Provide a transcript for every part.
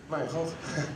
Mijn God.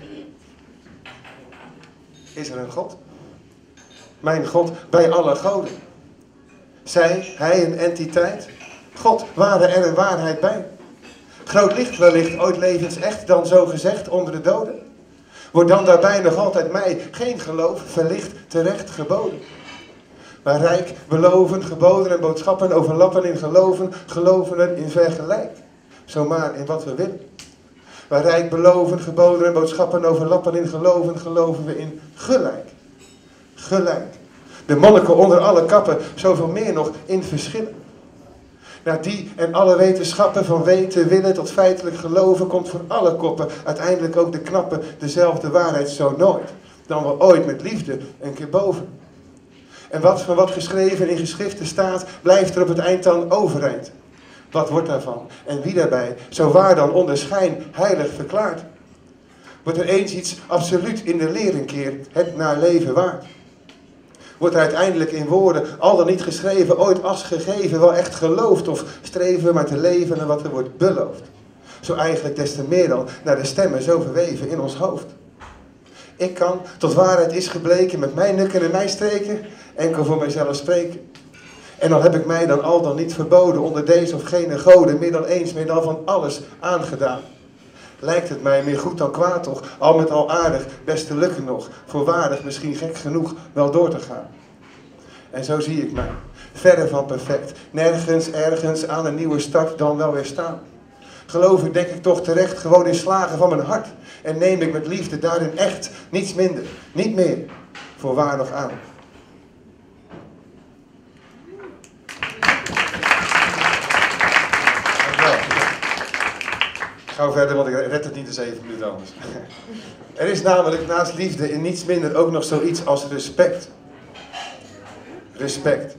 Is er een God? Mijn God bij alle goden. Zij, hij een entiteit? God, waren er een waarheid bij? Groot licht wellicht, ooit levensecht, dan zo gezegd onder de doden? Wordt dan daarbij nog altijd mij geen geloof, verlicht, terecht geboden? Maar rijk, beloven, geboden en boodschappen overlappen in geloven, geloven in vergelijk. Zomaar in wat we willen. Waar rijk, beloven, geboden en boodschappen overlappen in geloven, geloven we in gelijk. Gelijk. De monniken onder alle kappen, zoveel meer nog in verschillen. Naar die en alle wetenschappen van weten, willen tot feitelijk geloven komt voor alle koppen uiteindelijk ook de knappe dezelfde waarheid zo nooit. Dan wel ooit met liefde een keer boven. En wat van wat geschreven in geschriften staat, blijft er op het eind dan overeind. Wat wordt daarvan? En wie daarbij, zo waar dan onder schijn heilig verklaard? Wordt er eens iets absoluut in de leer een keer, het naar leven waard? Wordt er uiteindelijk in woorden, al dan niet geschreven, ooit als gegeven, wel echt geloofd? Of streven we maar te leven naar wat er wordt beloofd? Zo eigenlijk des te meer dan naar de stemmen zo verweven in ons hoofd. Ik kan, tot waarheid is gebleken, met mijn nukken en mijn streken, enkel voor mijzelf spreken. En al heb ik mij dan al dan niet verboden onder deze of gene goden, meer dan eens, meer dan van alles aangedaan. Lijkt het mij meer goed dan kwaad toch, al met al aardig, best te lukken nog, voorwaardig misschien gek genoeg wel door te gaan. En zo zie ik mij, verre van perfect, nergens ergens aan een nieuwe start dan wel weer staan. Geloof ik denk ik toch terecht gewoon in slagen van mijn hart. En neem ik met liefde daarin echt niets minder, niet meer, voorwaardig aan. Gauw verder, want ik red het niet in 7 minuten anders. Er is namelijk naast liefde in niets minder ook nog zoiets als respect. Respect.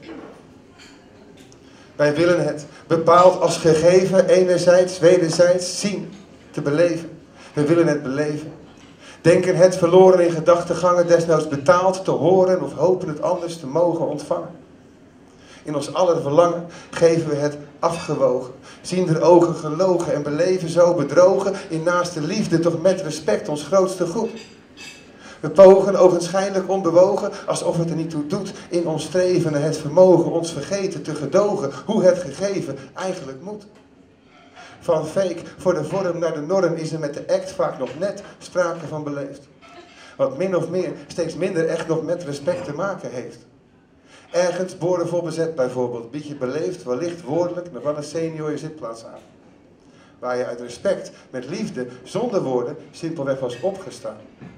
Wij willen het bepaald als gegeven, enerzijds, wederzijds zien, te beleven. We willen het beleven. Denken het verloren in gedachtegangen, desnoods betaald te horen of hopen het anders te mogen ontvangen. In ons aller verlangen geven we het afgewogen. Zien er ogen gelogen en beleven zo bedrogen. In naaste liefde toch met respect ons grootste goed. We pogen ogenschijnlijk onbewogen. Alsof het er niet toe doet. In ons streven naar het vermogen ons vergeten te gedogen. Hoe het gegeven eigenlijk moet. Van fake voor de vorm naar de norm is er met de act vaak nog net sprake van beleefd. Wat min of meer steeds minder echt nog met respect te maken heeft. Ergens boordevol bezet bijvoorbeeld, bied je beleefd, wellicht woordelijk, nog wel een senior je zitplaats aan. Waar je uit respect, met liefde, zonder woorden, simpelweg was opgestaan.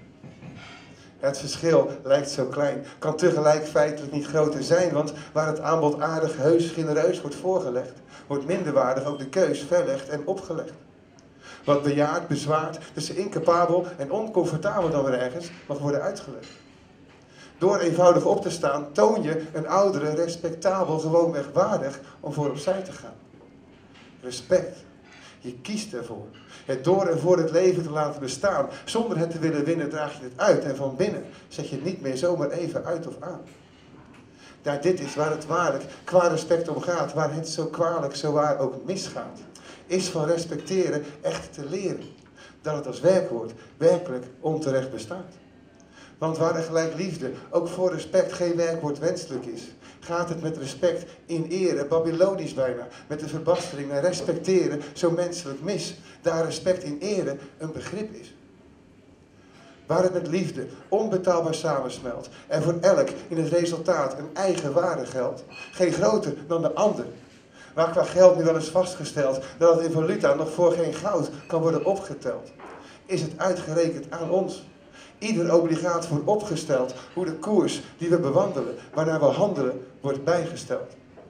Het verschil lijkt zo klein, kan tegelijk feitelijk niet groter zijn, want waar het aanbod aardig, heus, genereus wordt voorgelegd, wordt minderwaardig ook de keus verlegd en opgelegd. Wat bejaard, bezwaard, tussen incapabel en oncomfortabel dan weer ergens, mag worden uitgelegd. Door eenvoudig op te staan, toon je een oudere, respectabel, gewoonweg waardig om voor opzij te gaan. Respect. Je kiest ervoor. Het door en voor het leven te laten bestaan. Zonder het te willen winnen draag je het uit. En van binnen zet je het niet meer zomaar even uit of aan. Daar dit is waar het waarlijk qua respect om gaat. Waar het zo kwalijk, zo waar ook misgaat. Is van respecteren echt te leren. Dat het als werkwoord werkelijk onterecht bestaat. Want waar er gelijk liefde, ook voor respect, geen werkwoord wenselijk is, gaat het met respect in ere, Babylonisch bijna, met de verbastering naar respecteren zo menselijk mis, daar respect in ere een begrip is. Waar het met liefde onbetaalbaar samensmelt en voor elk in het resultaat een eigen waarde geldt, geen groter dan de ander. Waar qua geld nu wel eens vastgesteld dat het in valuta nog voor geen goud kan worden opgeteld, is het uitgerekend aan ons. Ieder obligaat wordt opgesteld hoe de koers die we bewandelen, waarnaar we handelen, wordt bijgesteld.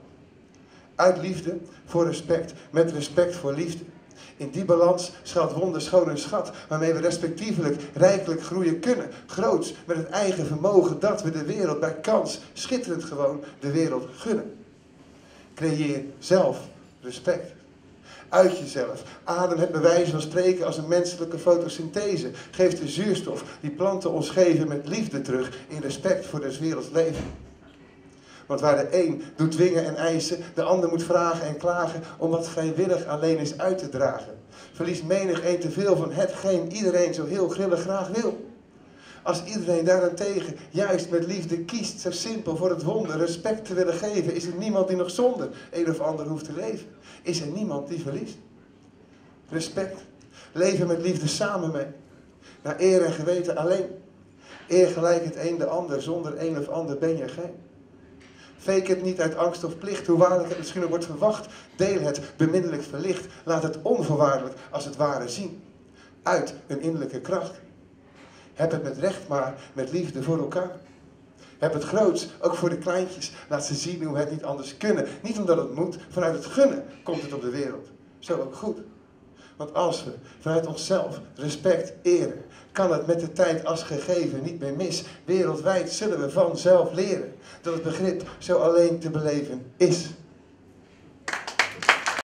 Uit liefde voor respect, met respect voor liefde. In die balans schuilt wonderschoon een schat, waarmee we respectievelijk rijkelijk groeien kunnen. Groots, met het eigen vermogen dat we de wereld bij kans, schitterend gewoon, de wereld gunnen. Creëer zelf respect. Uit jezelf. Adem het bewijs van spreken als een menselijke fotosynthese. Geef de zuurstof die planten ons geven met liefde terug in respect voor des werelds leven. Want waar de een doet dwingen en eisen, de ander moet vragen en klagen om wat vrijwillig alleen is uit te dragen. verliest menig een te veel van hetgeen iedereen zo heel grillig graag wil. Als iedereen daarentegen juist met liefde kiest, zo simpel voor het wonder, respect te willen geven, is er niemand die nog zonder een of ander hoeft te leven. Is er niemand die verliest. Respect. Leven met liefde samen mee. Naar eer en geweten alleen. Eer gelijk het een de ander, zonder een of ander ben je geen. Fake het niet uit angst of plicht, hoe waarlijk het misschien ook wordt verwacht. Deel het beminnelijk verlicht. Laat het onvoorwaardelijk als het ware zien. Uit een innerlijke kracht. Heb het met recht maar met liefde voor elkaar. Heb het groots, ook voor de kleintjes. Laat ze zien hoe we het niet anders kunnen. Niet omdat het moet, vanuit het gunnen komt het op de wereld. Zo ook goed. Want als we vanuit onszelf respect eren, kan het met de tijd als gegeven niet meer mis. Wereldwijd zullen we vanzelf leren dat het begrip zo alleen te beleven is.